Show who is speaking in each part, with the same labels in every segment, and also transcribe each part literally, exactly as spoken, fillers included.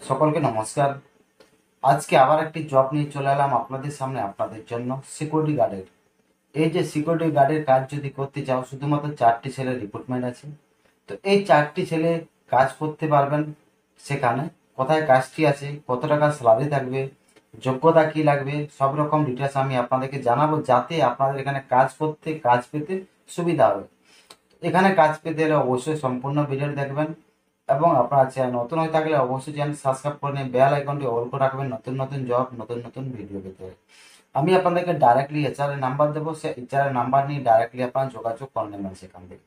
Speaker 1: সকলকে নমস্কার। আজকে আবার একটি জব নিয়ে চলে এলাম আপনাদের সামনে, আপনাদের জন্য সিকিউরিটি গার্ডের। এই যে সিকিউরিটি গার্ডের কাজ যদি করতে চাও, শুধুমাত্র চারটি ছেলের রিক্রুটমেন্ট আছে। তো এই চারটি ছেলে কাজ করতে পারবেন। সেখানে কোথায় কাজটি আছে, কত টাকা স্যালারি থাকবে, যোগ্যতা কি লাগবে, সব রকম ডিটেলস আমি আপনাদেরকে জানাবো, যাতে আপনাদের এখানে কাজ করতে কাজ পেতে সুবিধা হবে। এখানে কাজ পেতে হলে অবশ্যই সম্পূর্ণ ভিডিওটি দেখবেন, এবং আপনার চ্যানেল নতুন হয়ে থাকলে অবশ্যই চ্যানেল সাবস্ক্রাইব করে নিয়ে বেল আইকনটি অল করে রাখবেন নতুন নতুন জব, নতুন নতুন ভিডিও পেতে হলে। আমি আপনাদেরকে ডাইরেক্টলি এইচআর এর নাম্বার দেবো, সে এইচআর এর নাম্বার নিয়ে ডাইরেক্টলি আপনারা যোগাযোগ করে নেবেন সেখান থেকে।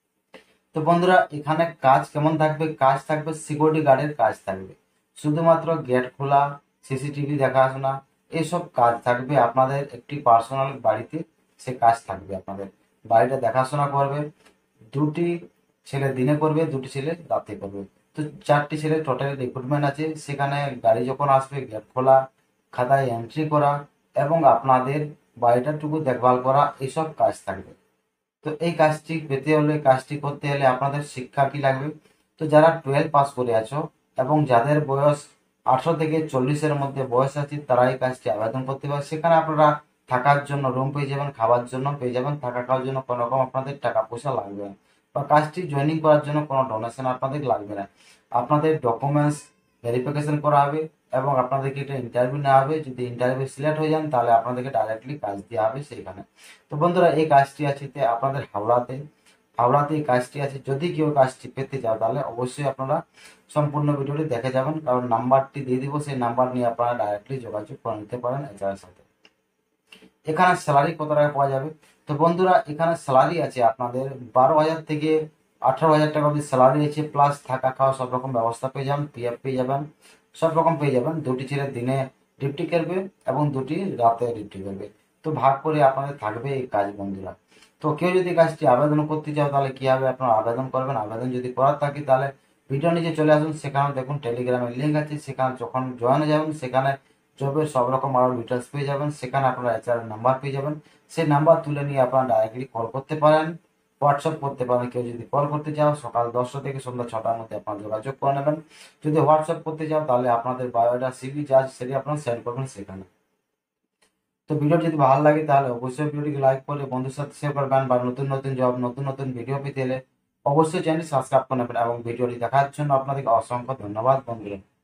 Speaker 1: তো বন্ধুরা, এখানে কাজ কেমন থাকবে? কাজ থাকবে সিকিউরিটি গার্ডের কাজ থাকবে, শুধুমাত্র গেট খোলা, সিসিটিভি দেখাশোনা, এইসব কাজ থাকবে আপনাদের একটি পার্সোনাল বাড়িতে। সে কাজ থাকবে, আপনাদের বাড়িটা দেখাশোনা করবে। দুটি ছেলে দিনে করবে, দুটি ছেলে রাতে করবে। তো চারটি ছেলে টোটাল রিক্রুটমেন্ট আছে। সেখানে গাড়ি যখন আসবে গেট খোলা, খাতায় এন্ট্রি করা এবং আপনাদের বাড়িটাটুকু দেখভাল করা, এইসব কাজ থাকবে। তো এই কাজটি পেতে হলে, কাজটি করতে হলে আপনাদের শিক্ষা কি লাগবে? তো যারা টুয়েলভ পাস করে আছো এবং যাদের বয়স আঠারো থেকে চল্লিশের মধ্যে বয়স আছে, তারা এই কাজটি আবেদন করতে পারে। সেখানে আপনারা থাকার জন্য রুম পেয়ে যাবেন, খাবার জন্য পেয়ে যাবেন, থাকা খাওয়ার জন্য কোনো রকম আপনাদের টাকা পয়সা লাগবে না, বা কাজটি জয়েনিং করার জন্য কোনো ডোনেশন আপনাদের লাগবে না। আপনাদের ডকুমেন্টস ভেরিফিকেশন করা হবে এবং আপনাদেরকে একটা ইন্টারভিউ নেওয়া হবে। যদি ইন্টারভিউ সিলেক্ট হয়ে যান, তাহলে আপনাদেরকে ডাইরেক্টলি কাজ দেওয়া হবে সেইখানে। তো বন্ধুরা, এই কাজটি আছে তে আপনাদের হাওড়াতে। হাওড়াতে এই কাজটি আছে। যদি কেউ কাজটি পেতে চাও, তাহলে অবশ্যই আপনারা সম্পূর্ণ ভিডিওটি দেখে যাবেন, কারণ নাম্বারটি দিয়ে দিব, সেই নাম্বার নিয়ে আপনারা ডাইরেক্টলি যোগাযোগ করে নিতে পারেন এইচআর সাথে। এখানে স্যালারি কত টাকা পাওয়া যাবে? তো বন্ধুরা, এখানে স্যালারি আছে আপনাদের বারো হাজার থেকে আঠারো হাজার টাকা অব্দি স্যালারি আছে, প্লাস থাকা খাওয়া সব রকম ব্যবস্থা পেয়ে যাবেন, পিএফ পেয়ে যাবেন, সব রকম পেয়ে যাবেন। দুটি ছেলে দিনে ডিউটি করবে এবং দুটি রাতে ডিউটি করবে। তো ভাগ করে আপনাদের থাকবে এই কাজ বন্ধুরা। তো কেউ যদি কাজটি আবেদন করতে চাও, তাহলে কি হবে? আপনারা আবেদন করবেন। আবেদন যদি করার থাকে, তাহলে ভিডিও নিচে চলে আসুন, সেখানে দেখুন টেলিগ্রামের লিঙ্ক আছে। সেখানে যখন জয়েন হয়ে যাবেন, সেখানে জবের সব রকম আরো ডিটেলস পেয়ে যাবেন। সেখানে আপনারা এইচআর নাম্বার পেয়ে যাবেন। সেই নাম্বার তুলে নিয়ে আপনারা ডাইরেক্টলি কল করতে পারেন, হোয়াটসঅ্যাপ করতে পারেন। কেউ যদি কল করতে চাও, সকাল দশটা থেকে সন্ধ্যা ছটার মধ্যে আপনারা যোগাযোগ করে নেবেন। যদি হোয়াটসঅ্যাপ করতে চাও, তাহলে আপনাদের বায়োডাটা, সিভি যা আছে সেটি আপনারা সেন্ড করবেন সেখানে। তো ভিডিও যদি ভালো লাগে, তাহলে অবশ্যই ভিডিওটিকে লাইক করে বন্ধুর সাথে শেয়ার করবেন, বা নতুন নতুন জব, নতুন নতুন ভিডিও পেতে হলে অবশ্যই চ্যানেল সাবস্ক্রাইব করে নেবেন। এবং ভিডিওটি দেখার জন্য আপনাদেরকে অসংখ্য ধন্যবাদ বন্ধুরা।